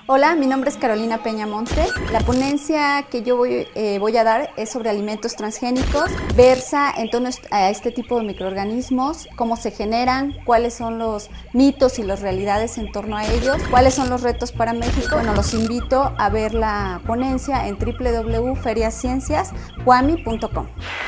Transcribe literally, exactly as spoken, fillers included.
Hola, mi nombre es Carolina Peña Montes. La ponencia que yo voy, eh, voy a dar es sobre alimentos transgénicos. Versa en torno a este tipo de microorganismos, cómo se generan, cuáles son los mitos y las realidades en torno a ellos, cuáles son los retos para México. Bueno, los invito a ver la ponencia en w w w punto feriasciencias punto cuami punto com.